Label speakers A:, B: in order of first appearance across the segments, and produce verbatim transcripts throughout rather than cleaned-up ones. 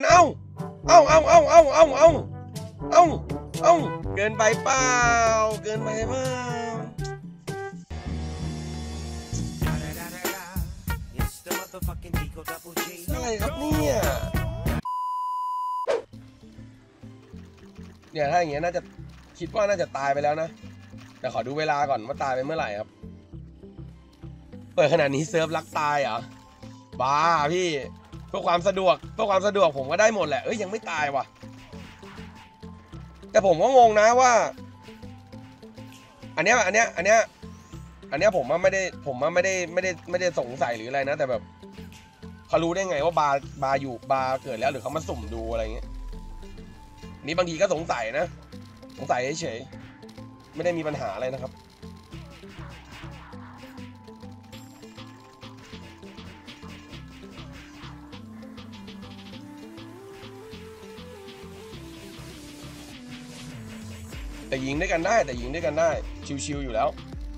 A: เอาเอาเอาเอาเอาเอาเอาเอาเอาเกินไปเปล่าเกินไปเปล่าอะไรครับเนี่ยเนี่ยถ้าอย่างเงี้ยน่าจะคิดว่าน่าจะตายไปแล้วนะแต่ขอดูเวลาก่อนว่าตายไปเมื่อไหร่ครับเปิดขนาดนี้เซิร์ฟรักตายเหรอบ้าพี่เพื่อความสะดวกเพื่อความสะดวกผมก็ได้หมดแหละเอ้ยยังไม่ตายว่ะแต่ผมก็งงนะว่าอันเนี้ยอันเนี้ยอันเนี้ยอันเนี้ยผมว่าไม่ได้ผมว่าไม่ได้ไม่ได้ไม่ได้สงสัยหรืออะไรนะแต่แบบเขารู้ได้ไงว่าบาร์บาร์อยู่บาร์เกิดแล้วหรือเขามาสุ่มดูอะไรเงี้ยนี่บางทีก็สงสัยนะสงสัยเฉยๆไม่ได้มีปัญหาอะไรนะครับแต่ยิงด้วยกันได้แต่ยิงด้วยกันได้ชิวๆอยู่แล้ว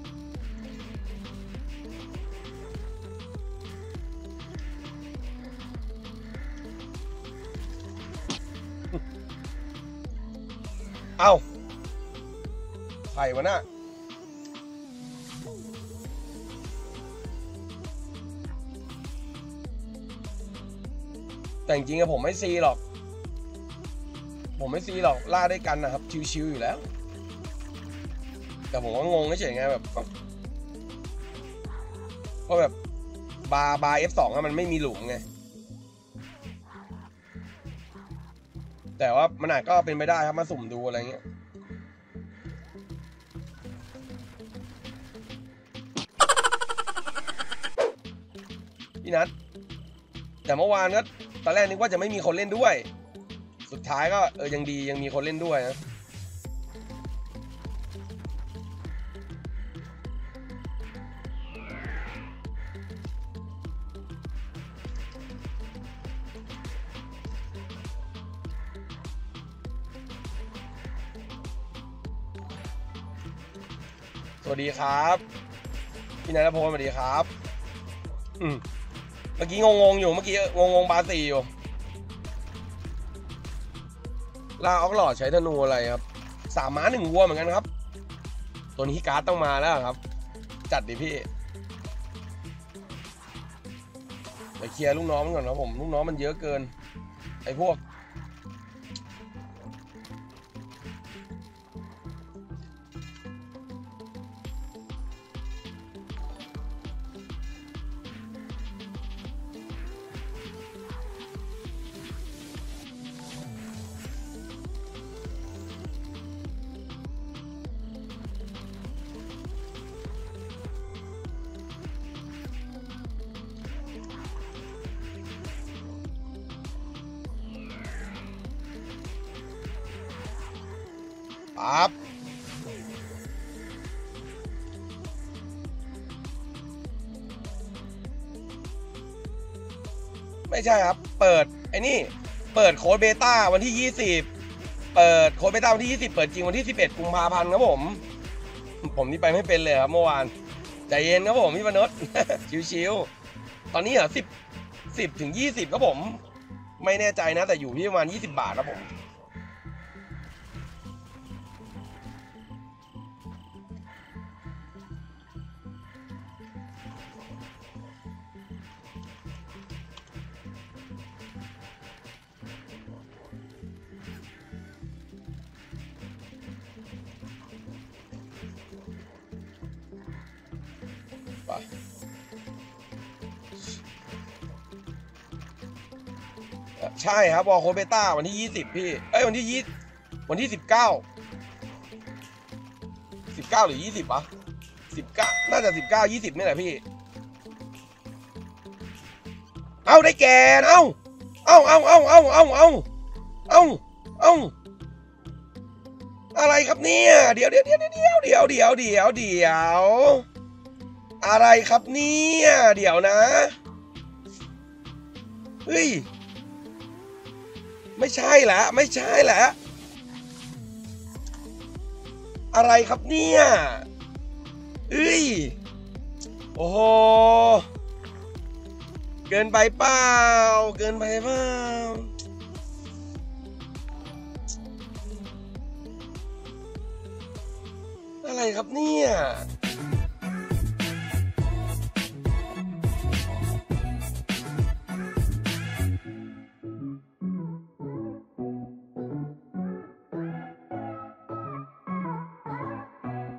A: เอาใครวะน่ะแต่จริงๆผมไม่ซีหรอกผมไม่ซีหรอกล่าด้วยกันนะครับชิวๆอยู่แล้วแต่ผมก็งงเฉยๆไงแบบเพราะแบบบาร์บาร์ เอฟ สอง มันไม่มีหลุมไงแต่ว่ามันอาจก็เป็นไปได้ครับมาสุ่มดูอะไรเงี้ยพี่นัทแต่เมื่อวานก็ตอนแรกนึกว่าจะไม่มีคนเล่นด้วยสุดท้ายก็เออยังดียังมีคนเล่นด้วยนะสวัสดีครับพี่นายณพลสวัสดีครับอืมเมื่อกี้งงๆอยู่เมื่อกี้งงๆบาสีอยู่ล่าออกหลอดใช้ธนูอะไรครับสามม้าหนึ่งวัวเหมือนกันครับตัวนี้การ์ดต้องมาแล้วครับจัดดิพี่ไปเคลียร์ลูกน้องก่อนนะผมลูกน้องมันเยอะเกินไอ้พวกปั๊บไม่ใช่ครับเปิดไอ้นี่เปิดโค้ดเบต้าวันที่ยี่สิบเปิดโค้ดเบต้าวันที่ยี่สิบเปิดจริงวันที่สิบเอ็ดกุมภาพันธ์ครับผมผมนี่ไปไม่เป็นเลยครับเมื่อวานใจเย็นครับผมพี่มนุษย์ ชิวๆตอนนี้เหรอสิบสิบถึงยี่สิบครับผมไม่แน่ใจนะแต่อยู่ที่ประมาณยี่สิบบาทครับผมใช่ครับวอลโคเบต้าวันที่ยี่สิบพี่เอ้ยวันที่ยี่วันที่สิบเก้าสิบเก้าหรือยี่สิบวะสิบเก้าน่าจะสิบเก้ายี่สิบนี่แหละพี่เอาได้แก่เอาเอาเอาเอาเอาเอาเอาเอาเอาอะไรครับเนี่ยเดี๋ยวเดี๋ยวเดี๋ยวเดี๋ยวเดี๋ยวเดี๋ยวเดี๋ยวเดี๋ยวอะไรครับเนี่ยเดี๋ยวนะเฮ้ยไม่ใช่ละไม่ใช่ละอะไรครับเนี่ยเอ้ยโอ้โหเกินไปเปล่าเกินไปเปล่าอะไรครับเนี่ย